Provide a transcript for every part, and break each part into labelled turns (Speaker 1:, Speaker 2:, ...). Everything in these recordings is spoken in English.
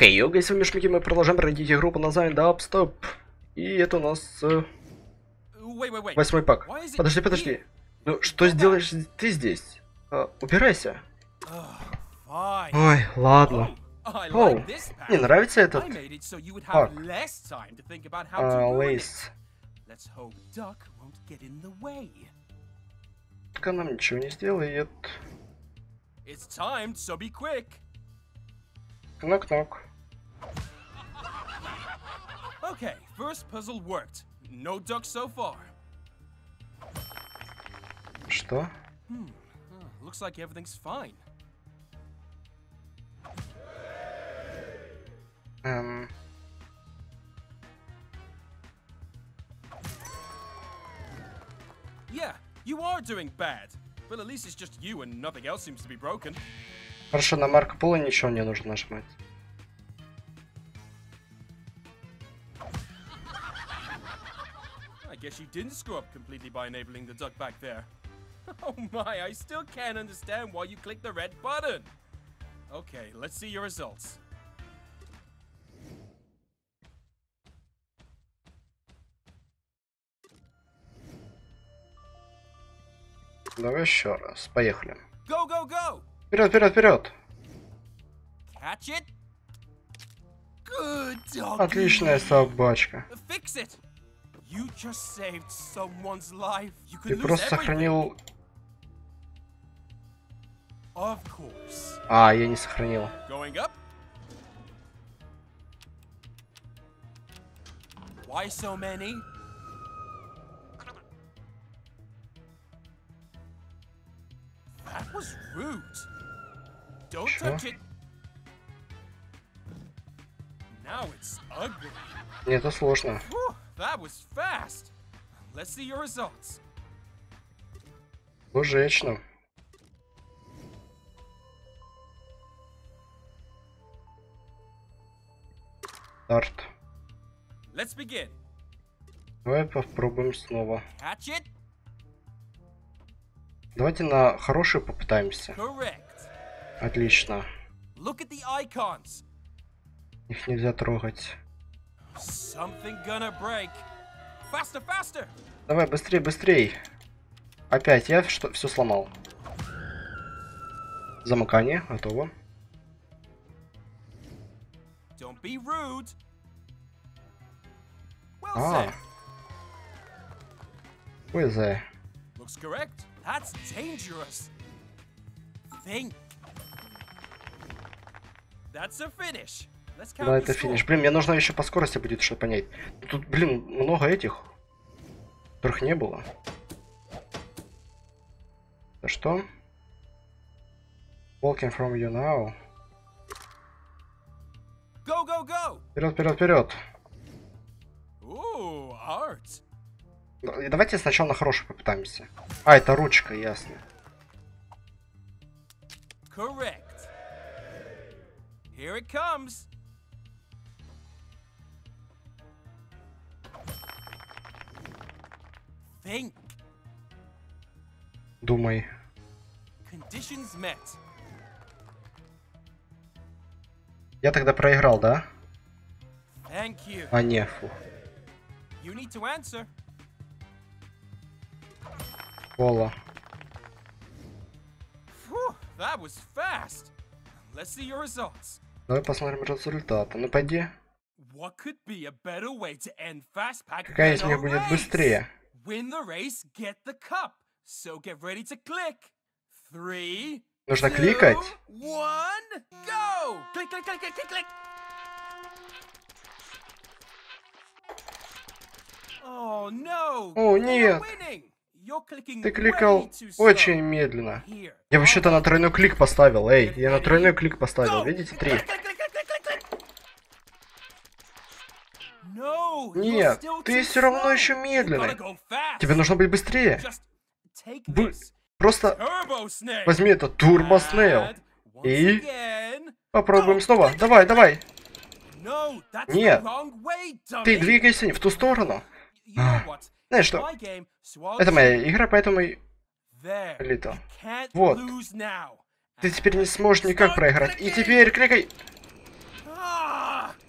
Speaker 1: Хей, йога, с вами Шмики, мы продолжаем пройти игру по названию Dub Stop. И это у нас 8-й пак. Подожди. Ну, что сделаешь ты здесь? Убирайся. Ой, ладно. Оу, мне нравится этот пак. Лейс. Пока нам ничего не сделает. Knock-knock.
Speaker 2: Okay, first puzzle worked. No duck so far.
Speaker 1: Что?
Speaker 2: Looks like everything's fine. Yeah, you are doing bad. But at least it's just you and nothing else seems to be broken.
Speaker 1: Хорошо, на Марко Поло ничего не нужно нажимать.
Speaker 2: I guess you didn't screw up completely by enabling the duck back there. Oh my, I still can't understand why you clicked the red button. Okay, let's see your results.
Speaker 1: Давай еще раз. Поехали.
Speaker 2: Go, go, go!
Speaker 1: Вперед!
Speaker 2: Catch it. Good dog.
Speaker 1: Отличная собачка.
Speaker 2: Fix it. You just saved someone's life. You could
Speaker 1: Ты
Speaker 2: lose
Speaker 1: просто
Speaker 2: everything.
Speaker 1: сохранил...
Speaker 2: Of course.
Speaker 1: Я не сохранил.
Speaker 2: Going up. Why so many? That was rude. Don't touch it. Now it's ugly.
Speaker 1: Нет, это сложно.
Speaker 2: Whew, that was fast. Let's see your results.
Speaker 1: Божечно. Старт.
Speaker 2: Let's begin.
Speaker 1: Давай попробуем снова.
Speaker 2: Catch it.
Speaker 1: Давайте на хорошую попытаемся.
Speaker 2: Correct.
Speaker 1: Отлично.
Speaker 2: Look at the icons.
Speaker 1: Их нельзя трогать.
Speaker 2: Something gonna break. Faster, faster.
Speaker 1: Давай, быстрей. Опять я все сломал. Замыкание, готово.
Speaker 2: Don't be rude. Well said.
Speaker 1: Where is that?
Speaker 2: Looks correct. That's dangerous. Think. That's a finish. Let's count
Speaker 1: Да,
Speaker 2: the
Speaker 1: это
Speaker 2: score.
Speaker 1: финиш. Блин, мне нужно еще по скорости будет, чтобы понять. Тут, блин, много этих, которых не было. Да что? Walking from you now.
Speaker 2: Go, go, go.
Speaker 1: Вперед.
Speaker 2: Ooh, art.
Speaker 1: И давайте сначала на хорошую попытаемся. Это ручка, ясно.
Speaker 2: Correct. Here it comes. Think.
Speaker 1: Думай.
Speaker 2: Conditions met.
Speaker 1: Я тогда проиграл, да?
Speaker 2: Thank you.
Speaker 1: Не, фу.
Speaker 2: You need to answer.
Speaker 1: Пола.
Speaker 2: Whew, that was fast. Let's see your results.
Speaker 1: Давай посмотрим результаты. Ну пойди.
Speaker 2: What could be a better way to end fast pack
Speaker 1: Какая
Speaker 2: than
Speaker 1: из
Speaker 2: a
Speaker 1: них будет
Speaker 2: race?
Speaker 1: быстрее?
Speaker 2: Win the race, get the cup. So get ready to click. 3,
Speaker 1: Нужно
Speaker 2: 2,
Speaker 1: кликать.
Speaker 2: 1, go! Click, click, click, click, click, click. Oh no!
Speaker 1: О,
Speaker 2: You're
Speaker 1: нет.
Speaker 2: winning. You're clicking
Speaker 1: Ты
Speaker 2: way
Speaker 1: кликал
Speaker 2: too slow.
Speaker 1: очень медленно.
Speaker 2: Here.
Speaker 1: Я вообще-то на тройной клик поставил. Эй, я на тройной клик поставил.
Speaker 2: Go!
Speaker 1: Видите, 3.
Speaker 2: Click, click, click, click, click, click. No, you're
Speaker 1: Нет,
Speaker 2: still
Speaker 1: ты
Speaker 2: too
Speaker 1: все равно
Speaker 2: slow.
Speaker 1: еще
Speaker 2: You
Speaker 1: медленный.
Speaker 2: gotta go fast.
Speaker 1: Тебе нужно быть быстрее.
Speaker 2: Just take
Speaker 1: Бы-
Speaker 2: this.
Speaker 1: Просто
Speaker 2: Turbo Snake.
Speaker 1: возьми это Turbo Snail.
Speaker 2: And once
Speaker 1: И
Speaker 2: again.
Speaker 1: попробуем
Speaker 2: Go.
Speaker 1: снова.
Speaker 2: Click, click,
Speaker 1: Давай,
Speaker 2: click,
Speaker 1: давай.
Speaker 2: No, that's
Speaker 1: Нет.
Speaker 2: the wrong way, dummy.
Speaker 1: Ты двигайся в ту сторону.
Speaker 2: You know what?
Speaker 1: Знаешь
Speaker 2: It's
Speaker 1: что?
Speaker 2: my game, so I'll
Speaker 1: Это моя
Speaker 2: choose.
Speaker 1: игра, поэтому и
Speaker 2: There.
Speaker 1: Лито.
Speaker 2: You can't
Speaker 1: Вот.
Speaker 2: lose now.
Speaker 1: Ты теперь не сможешь никак проиграть. И теперь кликай.
Speaker 2: Ah,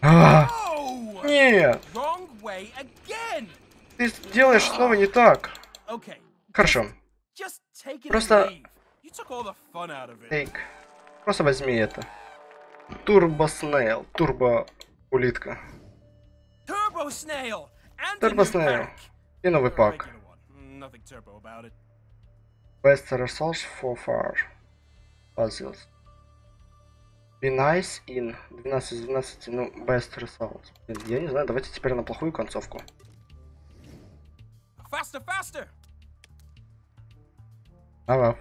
Speaker 2: Oh!
Speaker 1: Нет!
Speaker 2: Wrong way again.
Speaker 1: Ты делаешь снова не так.
Speaker 2: Okay.
Speaker 1: Хорошо.
Speaker 2: Just take it and
Speaker 1: Просто...
Speaker 2: leave. You took all the fun out of it.
Speaker 1: Тейк. Просто возьми это. Турбо Снейл. Турбо улитка.
Speaker 2: Turbo Snail and a
Speaker 1: Турбо
Speaker 2: new
Speaker 1: Снейл.
Speaker 2: pack.
Speaker 1: И новый
Speaker 2: Or a
Speaker 1: пак.
Speaker 2: regular one. Nothing turbo about it.
Speaker 1: Best results for far. Puzzles. Be nice in 12 из 12, ну, best results. Блин, я не знаю, давайте теперь на плохую концовку.
Speaker 2: Faster, faster!
Speaker 1: Ага.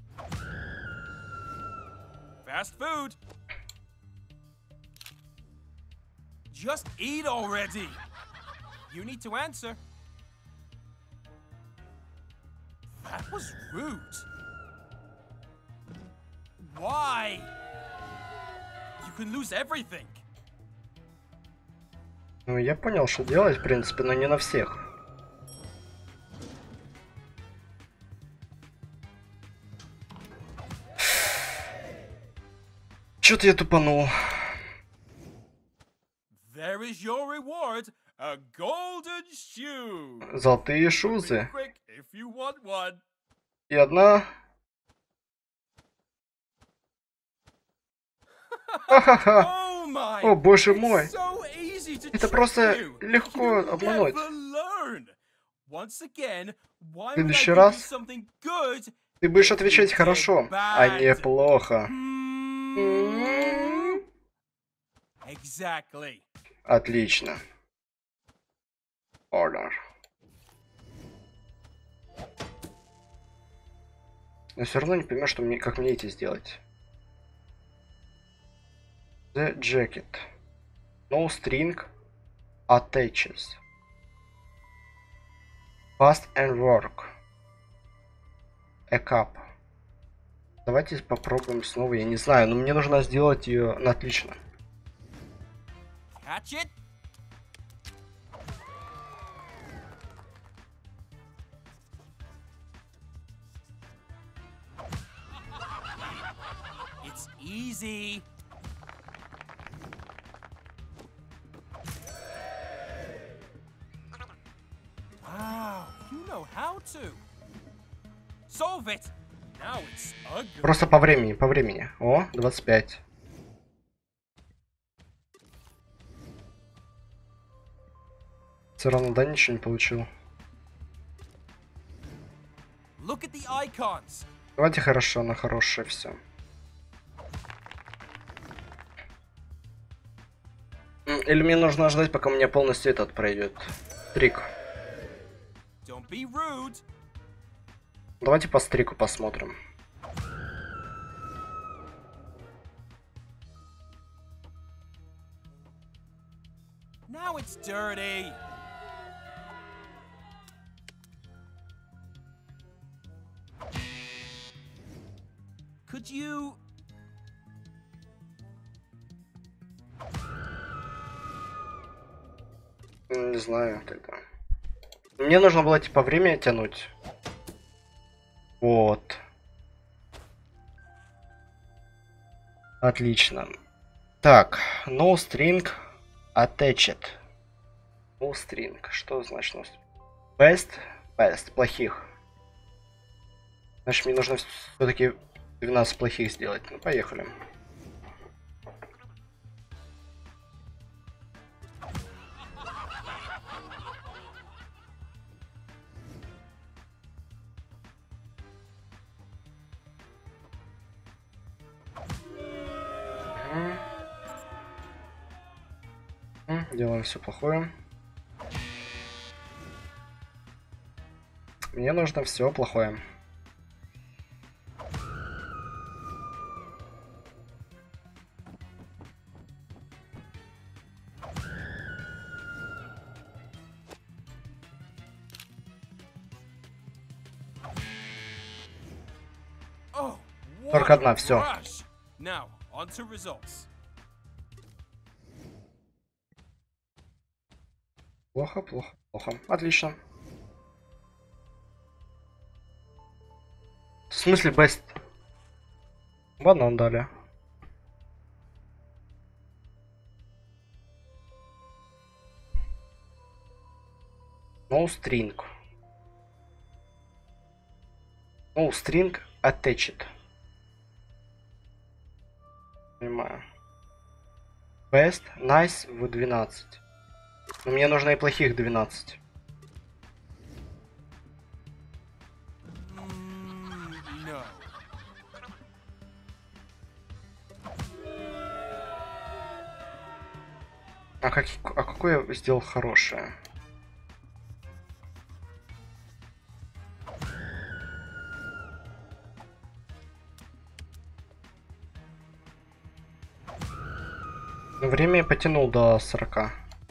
Speaker 2: Fast food. Just eat already. You need to answer. That was rude. Why? You can lose everything.
Speaker 1: Ну, я понял, что делать, в принципе, но не на всех. Чё-то я тупанул.
Speaker 2: There is your reward, a golden shoe.
Speaker 1: Золотые шузы.
Speaker 2: Quick if you want one.
Speaker 1: И одна... Ха-ха-ха.
Speaker 2: Oh my!
Speaker 1: О, боже
Speaker 2: It's
Speaker 1: мой.
Speaker 2: so easy to
Speaker 1: Это
Speaker 2: trick
Speaker 1: просто
Speaker 2: you.
Speaker 1: легко
Speaker 2: You
Speaker 1: обмануть.
Speaker 2: never learn. Once again, why
Speaker 1: В
Speaker 2: would I
Speaker 1: следующий
Speaker 2: give you
Speaker 1: раз
Speaker 2: something good?
Speaker 1: ты будешь отвечать хорошо, а не плохо.
Speaker 2: Exactly.
Speaker 1: Отлично. Order. Но все равно не понимаю, что мне, как мне эти сделать. The jacket. No string attaches. Fast and work. A cup. Давайте попробуем снова. Я не знаю, но мне нужно сделать ее на отлично.
Speaker 2: Catch it. It's easy. Wow, you know how to. Solve it. Now it's ugly.
Speaker 1: Просто по времени, по времени. О, 25. Все равно, да, ничего не получил.
Speaker 2: Look at the icons.
Speaker 1: Давайте хорошо, на хорошее все. Или мне нужно ждать, пока у меня полностью этот пройдет. Стрик.
Speaker 2: Don't be rude.
Speaker 1: Давайте по стрику посмотрим.
Speaker 2: Now it's dirty. Could you...
Speaker 1: Не знаю тогда. Мне нужно было типа время тянуть. Вот. Отлично. Так, no string attached. No string. Что значит no string? Best? Best. Плохих. Значит, мне нужно все-таки 12 плохих сделать. Ну, поехали. Делаем все плохое. Мне нужно все плохое.
Speaker 2: Oh,
Speaker 1: Только одна, всё.
Speaker 2: rush. Now, on to results.
Speaker 1: Плохо, плохо, плохо. Отлично. В смысле, бест? Банан дали. No string. No string attached. Понимаю. Best, nice в 12. Но мне нужно и плохих 12.
Speaker 2: No.
Speaker 1: А какое я сделал хорошее? Время я потянул до 40.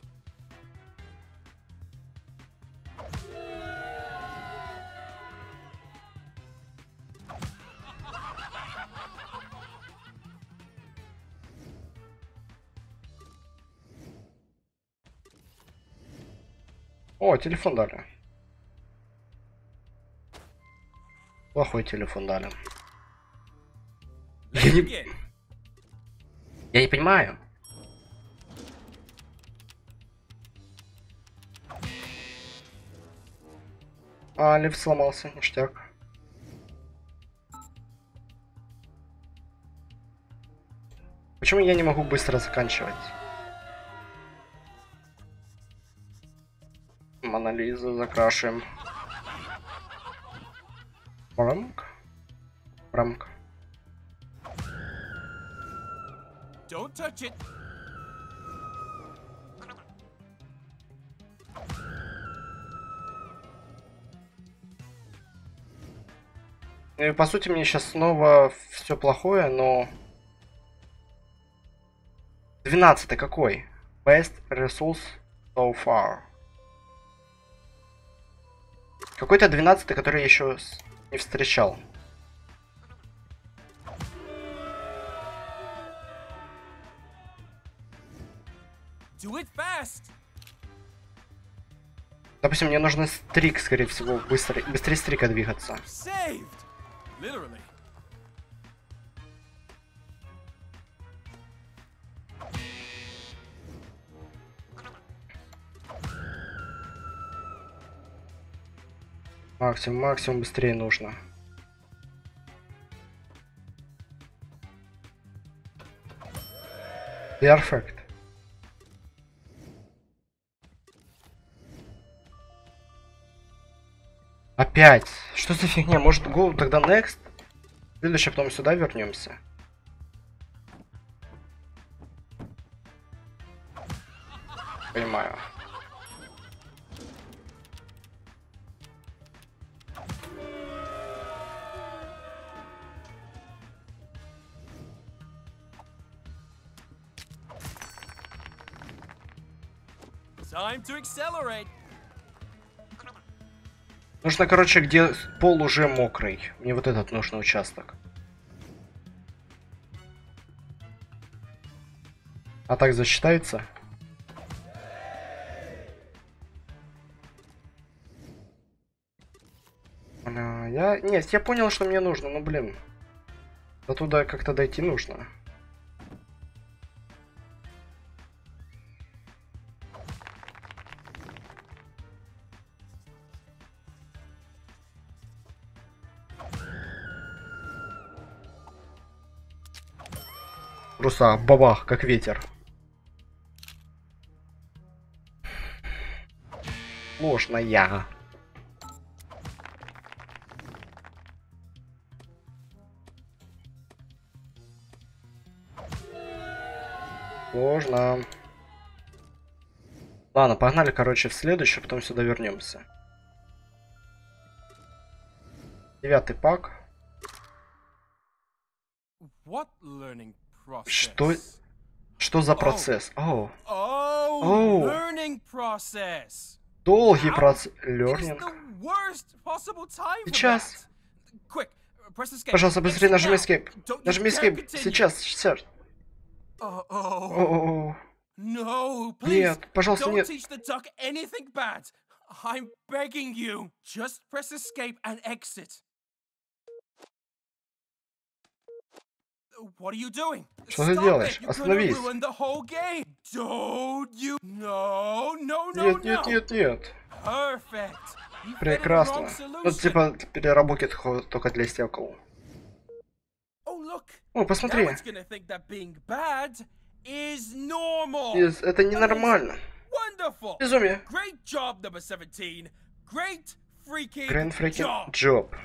Speaker 1: О, телефон дали. Плохой телефон дали.
Speaker 2: Again.
Speaker 1: Я не понимаю. А, лифт сломался, ништяк. Почему я не могу быстро заканчивать? Мона Лиза закрашиваем. Рамка. Рамка.
Speaker 2: Don't touch it.
Speaker 1: И, по сути, мне сейчас снова все плохое, но... 12-й какой? Best resource so far. Какой-то 12-й, который я еще не встречал.
Speaker 2: Do it fast.
Speaker 1: Допустим, мне нужно стрик, скорее всего, быстрее стрика двигаться.
Speaker 2: Saved. Literally.
Speaker 1: Максимум быстрее нужно. Perfect. Опять. Что за фигня? Может, go тогда next? Следующее, потом сюда вернемся. Понимаю.
Speaker 2: Time to accelerate.
Speaker 1: Нужно, короче, где пол уже мокрый. Мне вот этот нужный участок. А так засчитается? Нет, я понял, что мне нужно, но блин. До туда как-то дойти нужно. Просто бабах, как ветер. Сложная. Сложно. Ладно, погнали, короче, в следующий, потом сюда вернемся. 9-й пак.
Speaker 2: What learning process?
Speaker 1: Что за процесс? Оу.
Speaker 2: Oh, learning process.
Speaker 1: Долгий
Speaker 2: Now
Speaker 1: процесс.
Speaker 2: is
Speaker 1: Learning.
Speaker 2: the worst possible time for
Speaker 1: Сейчас.
Speaker 2: that. Quick, press escape.
Speaker 1: Пожалуйста, быстрее
Speaker 2: Exit
Speaker 1: нажми
Speaker 2: now.
Speaker 1: escape.
Speaker 2: Don't- you
Speaker 1: Нажми
Speaker 2: can't
Speaker 1: escape.
Speaker 2: continue.
Speaker 1: Сейчас, сейчас.
Speaker 2: Oh,
Speaker 1: О-о-о.
Speaker 2: no, please.
Speaker 1: Нет, пожалуйста,
Speaker 2: Don't
Speaker 1: нет.
Speaker 2: teach the duck anything bad. I'm begging you. Just press escape and exit. What are you doing?
Speaker 1: Что ты
Speaker 2: Stop
Speaker 1: делаешь?
Speaker 2: it. You're gonna
Speaker 1: Остановись.
Speaker 2: ruin the whole game. Don't you? No, no, no,
Speaker 1: Нет, нет,
Speaker 2: no.
Speaker 1: нет, нет.
Speaker 2: Perfect. You fitted the
Speaker 1: Прекрасно.
Speaker 2: wrong
Speaker 1: Ну,
Speaker 2: solution.
Speaker 1: типа, переработки только для стекол.
Speaker 2: Oh, look.
Speaker 1: О,
Speaker 2: Now
Speaker 1: посмотри.
Speaker 2: it's gonna think that being bad is normal.
Speaker 1: Это ненормально.
Speaker 2: Wonderful.
Speaker 1: Безумие.
Speaker 2: Great job, number 17. Great freaking
Speaker 1: Grand freaking
Speaker 2: job.
Speaker 1: job.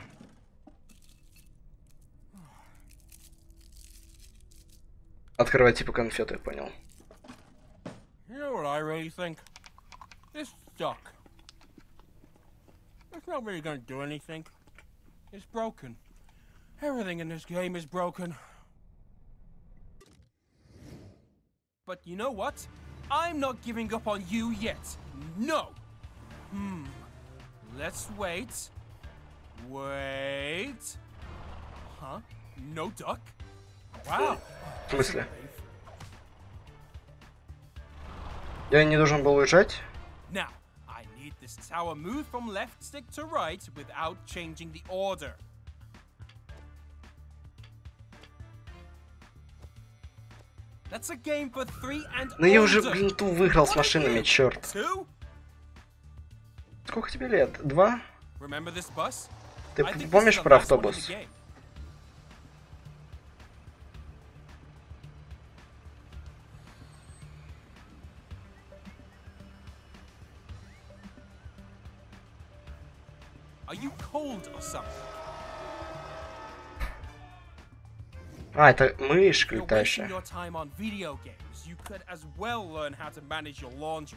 Speaker 1: Открывать типа конфеты, я понял.
Speaker 2: You know what I really think? This duck. It's not really gonna do anything. It's broken. Everything in this game is broken. But you know what? I'm not giving up on you yet. No. Let's wait. Wait. Huh? No duck? Wow.
Speaker 1: В смысле? Я не должен был уезжать?
Speaker 2: Now, I need this tower moved from left stick to right without changing the order. That's a game for 3 and
Speaker 1: Ну я уже,
Speaker 2: older.
Speaker 1: блин, ту выиграл с
Speaker 2: What are
Speaker 1: машинами,
Speaker 2: you,
Speaker 1: черт.
Speaker 2: 2?
Speaker 1: Сколько тебе лет? 2?
Speaker 2: Remember this bus?
Speaker 1: Ты
Speaker 2: I think this
Speaker 1: помнишь
Speaker 2: is the
Speaker 1: про
Speaker 2: last one in the
Speaker 1: автобус?
Speaker 2: game. Are you cold or something?
Speaker 1: А, это мышка
Speaker 2: You're wasting
Speaker 1: летающая.
Speaker 2: your time on video games. You could as well learn how to manage your laundry.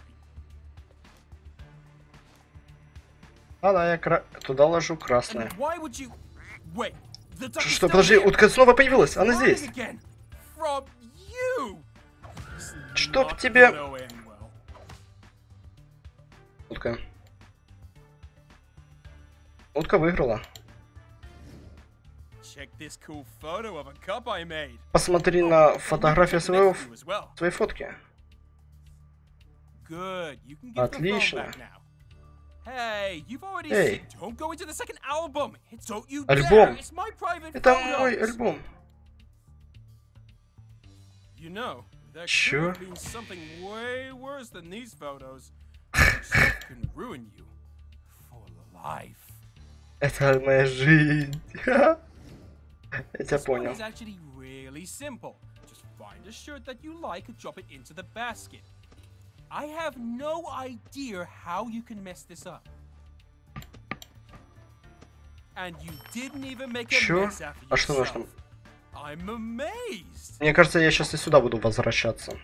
Speaker 1: Да, я туда ложу красное.
Speaker 2: And why would you... Wait, the duck is
Speaker 1: Что,
Speaker 2: still
Speaker 1: подожди,
Speaker 2: here.
Speaker 1: утка снова появилась, она
Speaker 2: Flying
Speaker 1: здесь.
Speaker 2: again. From you. It's
Speaker 1: Чтоб
Speaker 2: not
Speaker 1: тебе-
Speaker 2: gonna end well.
Speaker 1: Утка. Утка выиграла.
Speaker 2: Check this cool photo of a cup I made.
Speaker 1: Посмотри на
Speaker 2: And
Speaker 1: фотографию
Speaker 2: you can check the
Speaker 1: своей
Speaker 2: next few as well.
Speaker 1: своей фотки.
Speaker 2: Good. You can give the phone
Speaker 1: Отлично.
Speaker 2: back now. Hey, you've already
Speaker 1: Эй.
Speaker 2: said don't go into the second album. Don't you
Speaker 1: Альбом.
Speaker 2: dare. It's my private
Speaker 1: Это
Speaker 2: photos.
Speaker 1: мой альбом.
Speaker 2: You know, there
Speaker 1: Sure.
Speaker 2: could have been something way worse than these photos. Which stuff can ruin you for life.
Speaker 1: Это моя жизнь. Я тебя
Speaker 2: This one
Speaker 1: понял.
Speaker 2: is actually really simple. Just find a shirt that you like and drop it into the basket. I have no idea how you can mess this up. And you didn't even make a
Speaker 1: Чё?
Speaker 2: mess after
Speaker 1: А что
Speaker 2: yourself.
Speaker 1: нужно?
Speaker 2: I'm amazed.
Speaker 1: Мне кажется, я сейчас и сюда буду возвращаться.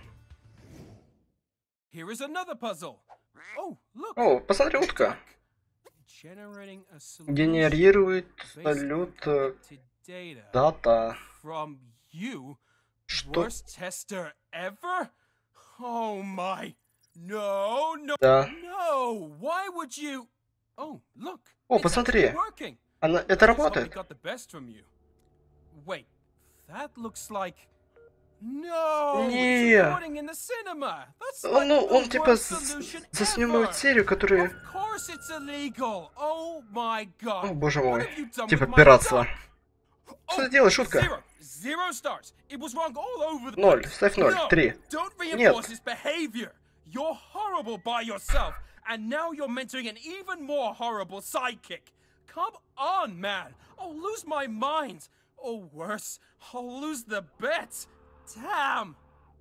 Speaker 2: Here is another puzzle. Oh, look.
Speaker 1: О, посмотри, утка.
Speaker 2: Generating a solution
Speaker 1: Генерирует
Speaker 2: based
Speaker 1: салют
Speaker 2: on collected data
Speaker 1: дата.
Speaker 2: from you,
Speaker 1: Что?
Speaker 2: worst tester ever? Oh my. No, no,
Speaker 1: Да.
Speaker 2: no. Why would you? Oh, look.
Speaker 1: О,
Speaker 2: It's
Speaker 1: посмотри.
Speaker 2: actually working.
Speaker 1: Это
Speaker 2: Let's hope we
Speaker 1: работает.
Speaker 2: got the best from you. Wait, that looks like. No,
Speaker 1: Не.
Speaker 2: it's recording in the cinema. That's like
Speaker 1: Ну,
Speaker 2: the
Speaker 1: он типа
Speaker 2: worst solution
Speaker 1: заснимает
Speaker 2: ever.
Speaker 1: серию, которая...
Speaker 2: Of course it's illegal. Oh my god.
Speaker 1: О, боже
Speaker 2: What
Speaker 1: мой.
Speaker 2: have you done
Speaker 1: Типа
Speaker 2: with my
Speaker 1: пиратство.
Speaker 2: duck?
Speaker 1: Что
Speaker 2: Oh,
Speaker 1: ты делаешь, шутка?
Speaker 2: Zero stars. It was wrong all over the
Speaker 1: 0,
Speaker 2: place.
Speaker 1: ставь 0,
Speaker 2: No,
Speaker 1: 3.
Speaker 2: don't
Speaker 1: Нет.
Speaker 2: reinforce this behavior. You're horrible by yourself, and now you're mentoring an even more horrible sidekick. Come on, man. I'll lose my mind. Or worse, I'll lose the bet. Damn.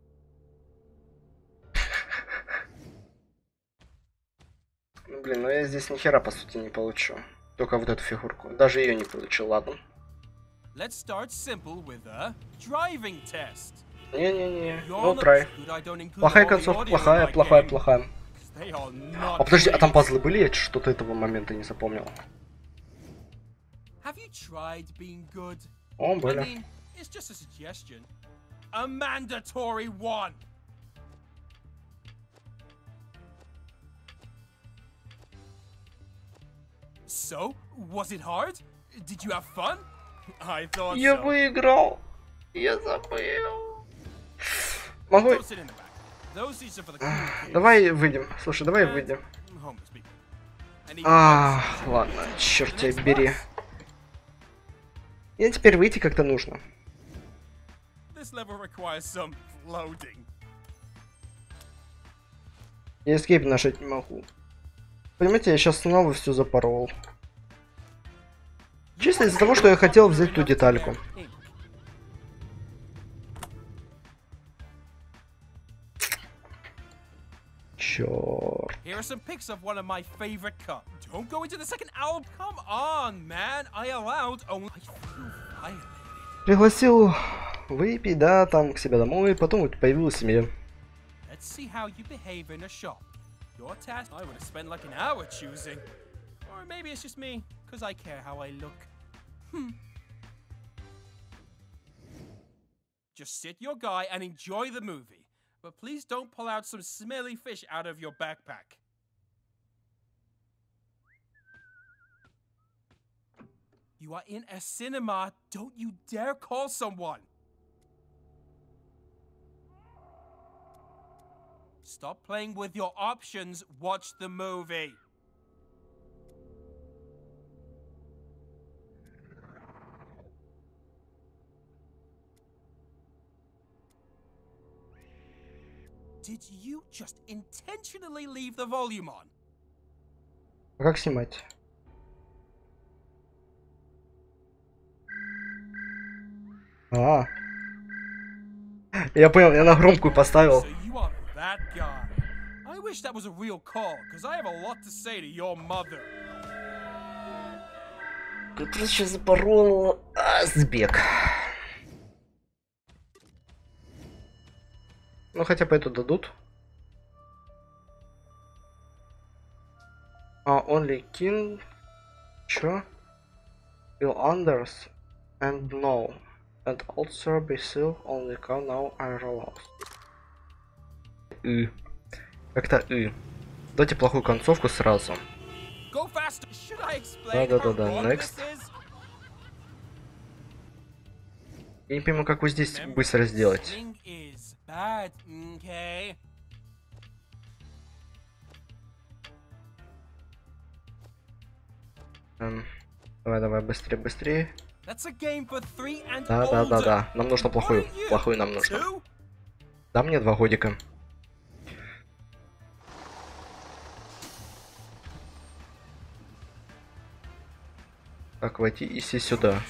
Speaker 1: Блин, ну я здесь ни хера по сути не получу. Только вот эту фигурку. Даже ее не получил, ладно.
Speaker 2: Let's start simple with a driving test.
Speaker 1: Не-не-не,
Speaker 2: You're
Speaker 1: ну
Speaker 2: not
Speaker 1: трай.
Speaker 2: good, I don't include
Speaker 1: Плохая
Speaker 2: all the
Speaker 1: концовка,
Speaker 2: audio in
Speaker 1: плохая,
Speaker 2: my
Speaker 1: плохая,
Speaker 2: game,
Speaker 1: плохая.
Speaker 2: 'cause they are not
Speaker 1: А подожди, а там
Speaker 2: great.
Speaker 1: пазлы были? Я что-то этого момента не запомнил.
Speaker 2: Have you tried being good?
Speaker 1: О,
Speaker 2: I
Speaker 1: были.
Speaker 2: mean, it's just a suggestion. A mandatory one. So, was it hard? Did you have fun? I thought
Speaker 1: Я
Speaker 2: so.
Speaker 1: выиграл. Я забыл. Могу...
Speaker 2: Don't sit in the back. Those seats are for the cool kids.
Speaker 1: Давай выйдем. Слушай, давай
Speaker 2: and
Speaker 1: выйдем.
Speaker 2: homeless people. And even
Speaker 1: А,
Speaker 2: homeless.
Speaker 1: ладно, черт
Speaker 2: The
Speaker 1: тебя
Speaker 2: next
Speaker 1: бери.
Speaker 2: bus.
Speaker 1: И теперь выйти как-то нужно.
Speaker 2: This level requires some loading.
Speaker 1: Я escape нажать не могу. Понимаете, я сейчас снова все запорол. Чисто из-за того, что я хотел взять ту детальку. Чёрт.
Speaker 2: Here are some pics of one of my favorite cups. Don't go into the second album. Come on, man. I allowed only. I feel violated.
Speaker 1: Пригласил выпить, да, там к себе домой, потом вот появилась семья.
Speaker 2: Let's see how you behave in a shop. Your task, I would have spent like an hour choosing. Or maybe it's just me, because I care how I look. Just sit your guy and enjoy the movie. But please don't pull out some smelly fish out of your backpack. You are in a cinema. Don't you dare call someone. Stop playing with your options. Watch the movie. Did you just intentionally leave the volume on?
Speaker 1: А как снимать? А. Я понял, я на громкую поставил.
Speaker 2: So you are that guy. I wish that was a real call, because I have a lot to say to your mother.
Speaker 1: Ты просто сейчас запорол сбег. Ну хотя бы эту дадут. Only king. Чё? Will unders and no. And also be still only can now I roll out. Как-то Дайте плохую концовку сразу.
Speaker 2: Go faster. Should I explain
Speaker 1: Да.
Speaker 2: how wrong
Speaker 1: Next.
Speaker 2: this is?
Speaker 1: Я не пойму, как вы здесь быстро сделать.
Speaker 2: Singing is bad, okay?
Speaker 1: Давай, быстрее.
Speaker 2: That's a game for 3 and
Speaker 1: Да.
Speaker 2: older.
Speaker 1: Нам нужно плохую нам нужно.
Speaker 2: Two?
Speaker 1: Да, мне 2 годика. Так, войти и сесть сюда.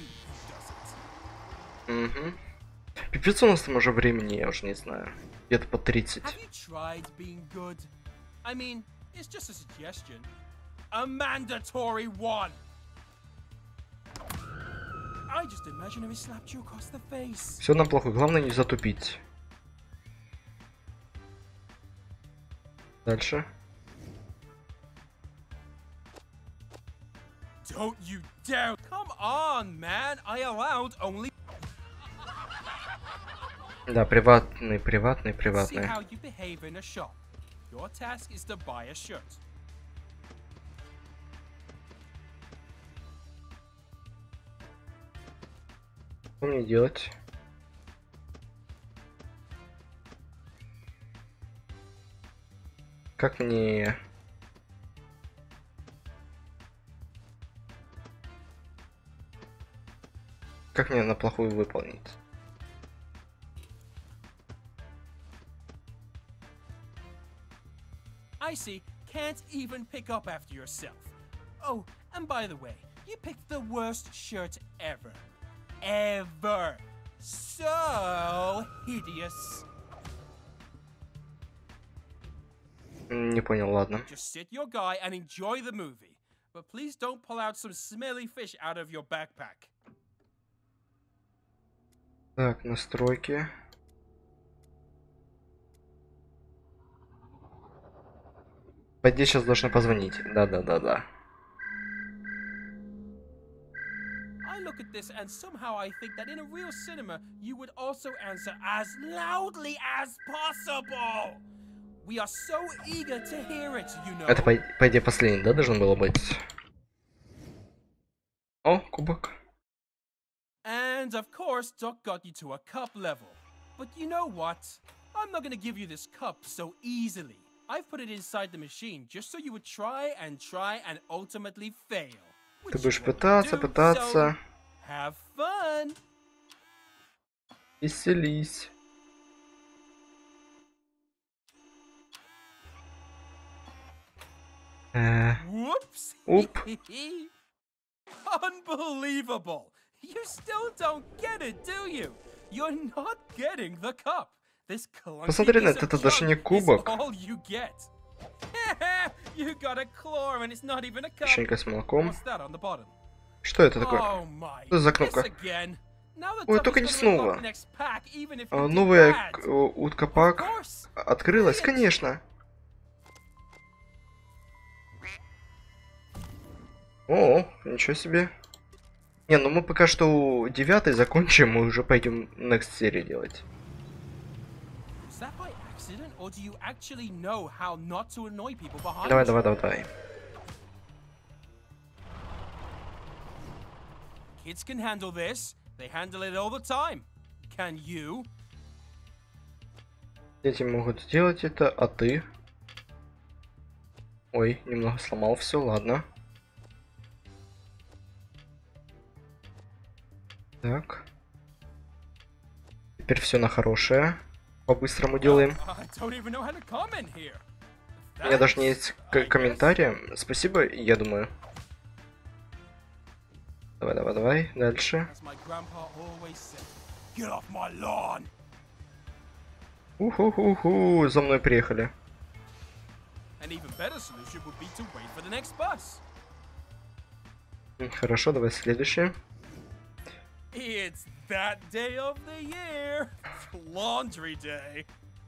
Speaker 1: Угу. Пипец у нас там уже времени, я уже не знаю. Где-то по 30.
Speaker 2: Have you tried being good? I mean, it's just a suggestion. A mandatory one. I just imagine if he slapped you across the face.
Speaker 1: Все нам плохо, главное не затупить. Дальше.
Speaker 2: Don't you dare! Come on, man! I allowed only.
Speaker 1: Да, приватный.
Speaker 2: See how you behave in a shop. Your task is to buy a shirt.
Speaker 1: Что мне делать? Как мне... Как мне на плохую выполнить?
Speaker 2: I see. Can't even pick up after yourself. Oh, and by the way, you picked the worst shirt ever. Ever. So hideous.
Speaker 1: Не понял, ладно.
Speaker 2: Just sit your guy and enjoy the movie. But please don't pull out some smelly fish out of your backpack.
Speaker 1: Так, настройки. По идее сейчас должны позвонить. Да.
Speaker 2: I look at this and somehow I think that in a real cinema you would also answer as loudly as possible. We are so eager to hear it, you know.
Speaker 1: Это по идее последний, да, должен было быть? О, кубок.
Speaker 2: And of course, Duck got you to a cup level. But you know what? I'm not gonna give you this cup so easily. I've put it inside the machine just so you would try and ultimately fail.
Speaker 1: Ты будешь пытаться.
Speaker 2: So have fun.
Speaker 1: Веселись.
Speaker 2: Whoops!
Speaker 1: Оп.
Speaker 2: Unbelievable! You still don't get it, do you? You're not getting the cup. This clunky
Speaker 1: Посмотри на
Speaker 2: piece
Speaker 1: это,
Speaker 2: of
Speaker 1: это даже не
Speaker 2: junk is
Speaker 1: кубок.
Speaker 2: all you get. You got a claw and it's not even a cup.
Speaker 1: Печенька с молоком.
Speaker 2: What's that on the bottom?
Speaker 1: Что это такое?
Speaker 2: Oh my.
Speaker 1: Что за
Speaker 2: This
Speaker 1: кнопка?
Speaker 2: again. Now the
Speaker 1: Ой,
Speaker 2: duck
Speaker 1: только
Speaker 2: is
Speaker 1: не
Speaker 2: gonna
Speaker 1: снова.
Speaker 2: unlock the next pack, even if you did
Speaker 1: Новая
Speaker 2: bad.
Speaker 1: утка пак
Speaker 2: Of course.
Speaker 1: открылась, конечно. О, ничего себе. Не, ну мы пока что 9 закончим, мы уже пойдем next серию делать.
Speaker 2: Is that by accident, or do you actually know how not to annoy people behind
Speaker 1: Давай,
Speaker 2: you?
Speaker 1: давай, давай, давай.
Speaker 2: Kids can handle this. They handle it all the time. Can you?
Speaker 1: Дети могут сделать это, а ты? Ой, немного сломал все, ладно. Так. Теперь все на хорошее. По-быстрому делаем.
Speaker 2: I don't even know how to comment here.
Speaker 1: У меня даже не есть
Speaker 2: I guess.
Speaker 1: комментария. Спасибо, я думаю. Давай, давай, давай. Дальше.
Speaker 2: As my grandpa always said, get off my lawn.
Speaker 1: Уху-ху-ху, за мной приехали.
Speaker 2: An even better solution would be to wait for the next bus.
Speaker 1: Хорошо, давай следующий.
Speaker 2: It's that day of the year. Laundry day.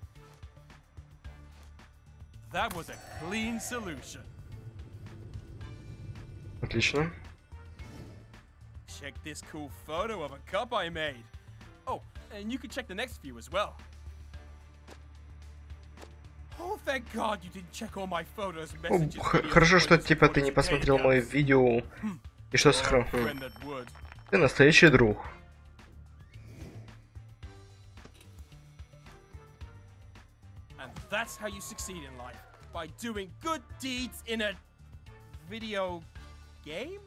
Speaker 2: That was a clean solution.
Speaker 1: Отлично.
Speaker 2: Check this cool photo of a cup I made. Oh, and you can check the next few as well. Oh, thank God you didn't check all my photos, messages, videos,
Speaker 1: Хорошо, что
Speaker 2: voices,
Speaker 1: типа ты не
Speaker 2: recordings,
Speaker 1: посмотрел
Speaker 2: and
Speaker 1: мое
Speaker 2: anything
Speaker 1: видео. И что
Speaker 2: else. Oh,
Speaker 1: сохранил?
Speaker 2: friend that would.
Speaker 1: Ты настоящий друг.
Speaker 2: And that's how you succeed in life. By doing good deeds in a video game?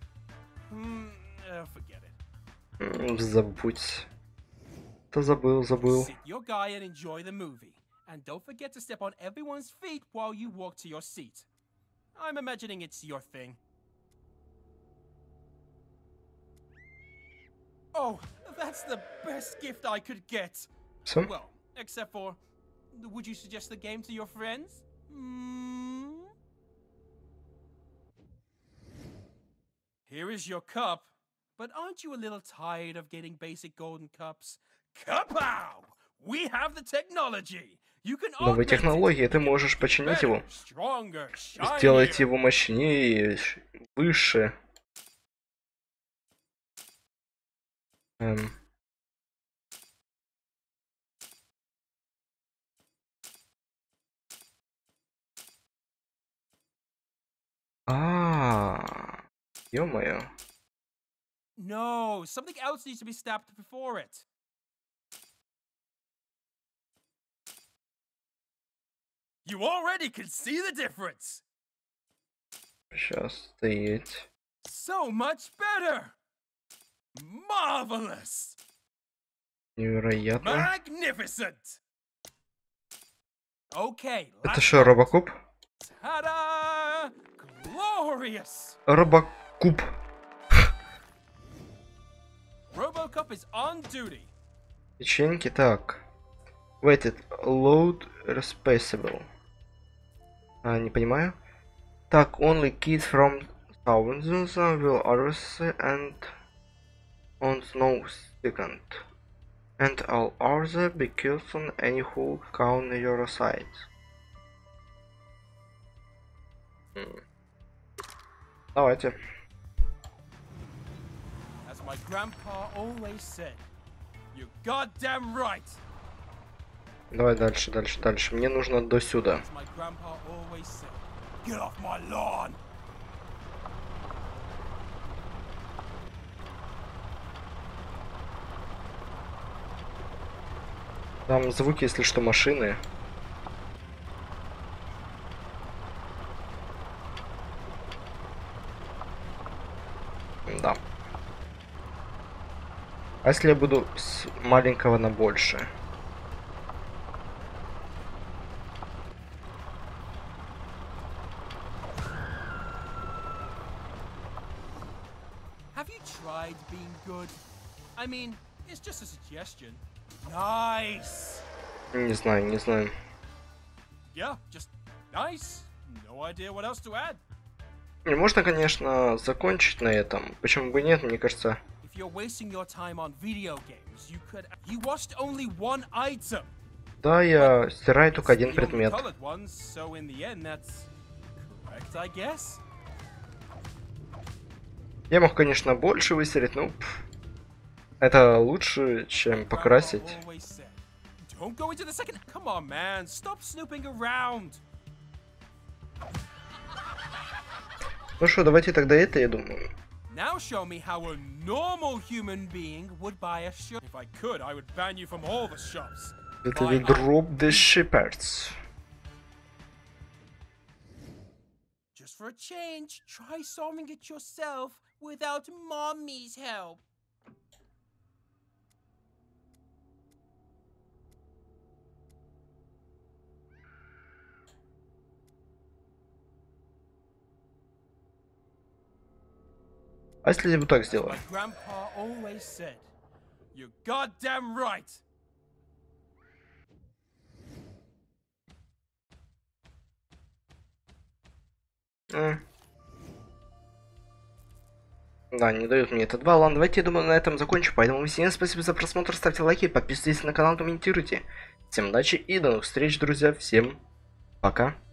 Speaker 2: Forget it.
Speaker 1: Забудь. Да забыл, забыл.
Speaker 2: Sit your guy and enjoy the movie. And don't forget to step on everyone's feet while you walk to your seat. I'm imagining it's your thing. Oh, that's the best gift I could get.
Speaker 1: Все?
Speaker 2: Well, except for, would you suggest the game to your friends? Here is your cup. But aren't you a little tired of getting basic golden cups? Kapow! We have the technology. You can
Speaker 1: Новые
Speaker 2: augment
Speaker 1: технологии,
Speaker 2: it.
Speaker 1: ты можешь починить его.
Speaker 2: Better, stronger, shinier.
Speaker 1: Сделать его мощнее, выше. Ё-моё.
Speaker 2: No, something else needs to be stabbed before it. You already can see the difference.
Speaker 1: Сейчас стоять.
Speaker 2: So much better. Marvelous.
Speaker 1: Невероятно.
Speaker 2: Magnificent. Okay,
Speaker 1: Это
Speaker 2: last
Speaker 1: что, Робокоп?
Speaker 2: ta-da! Glorious.
Speaker 1: Робокуб.
Speaker 2: RoboCop is on duty.
Speaker 1: Печеньки, так. Waited. Load respaceable. Не понимаю. Так, only kids from thousands will always and on no second. And all others be killed on any who count your side. Давайте.
Speaker 2: As my grandpa always said, you're goddamn right.
Speaker 1: Давай дальше, дальше, дальше. Мне нужно до сюда.
Speaker 2: As my grandpa always said, get off my lawn.
Speaker 1: Там звуки, если что, машины. Да. А если я буду с маленького на больше?
Speaker 2: Have you tried being good? I mean, it's just a suggestion. Nice.
Speaker 1: Не знаю, не знаю.
Speaker 2: Yeah, just nice. No idea what else to add.
Speaker 1: Не, можно, конечно, закончить на этом. Почему бы нет, мне кажется.
Speaker 2: If you're wasting your time on video games, you could. You watched only one item.
Speaker 1: Да, я стираю только один предмет.
Speaker 2: Colored ones, so in the end, that's correct, I guess.
Speaker 1: Я мог, конечно, больше выстереть, но это лучше, чем покрасить.
Speaker 2: Don't go into the second. Come on, man. Stop snooping around.
Speaker 1: Ну что, давайте тогда это, я думаю.
Speaker 2: Now show me how a normal human being would buy a shirt. If I could, I would ban you from all the shops.
Speaker 1: Это drop the shepherds.
Speaker 2: Just for a change, try solving it yourself without mommy's help.
Speaker 1: А если я вот так сделаю?
Speaker 2: My grandpa always said, "You're goddamn right."
Speaker 1: Да, не дают мне это 2. Ладно, давайте, я думаю, на этом закончу. Поэтому всем спасибо за просмотр, ставьте лайки, подписывайтесь на канал, комментируйте. Всем удачи и до новых встреч, друзья. Всем пока.